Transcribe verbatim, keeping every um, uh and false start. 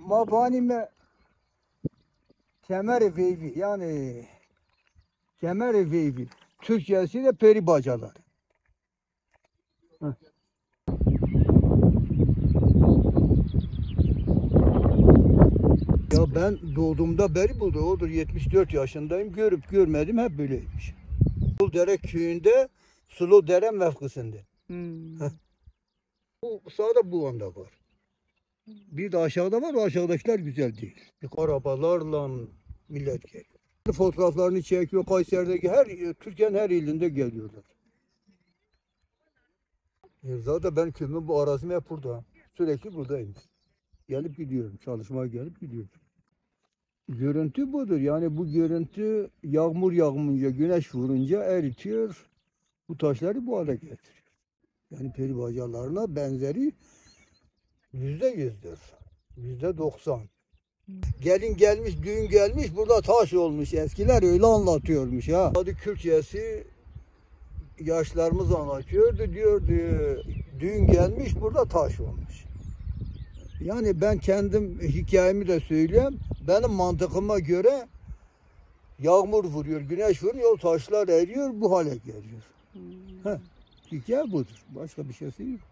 Mafanime Kemer-i Veyvi, yani Kemer-i Veyvi. Türkçesi de peri bacaları. Heh. Ya ben doğduğumda beri burada, odur yetmiş dört yaşındayım. Görüp görmedim hep böyleymiş. Suludere köyünde Suludere mevkisinde. Hmm. Bu sağda bu anda var. Bir de aşağıda var, o aşağıdakiler güzel değil. Arabalarla millet geliyor. Fotoğraflarını çekiyor, Kayseri'deki her, Türkiye'nin her ilinde geliyorlar. E zaten ben köyümün bu arazim hep burada. Sürekli buradayım. Gelip gidiyorum, çalışmaya gelip gidiyorum. Görüntü budur. Yani bu görüntü yağmur yağınca, güneş vurunca eritiyor. Bu taşları bu hale getiriyor. Yani peri bacalarına benzeri yüzde yüzdür. Yüzde doksan. Gelin gelmiş, düğün gelmiş, burada taş olmuş. Eskiler öyle anlatıyormuş ha. Hadi Kürtçesi yaşlarımız anlatıyordu, diyordu. Düğün gelmiş, burada taş olmuş. Yani ben kendim hikayemi de söyleyeyim. Benim mantığıma göre yağmur vuruyor, güneş vuruyor, taşlar eriyor, bu hale geliyor. Hmm. Heh, hikaye budur. Başka bir şey yok.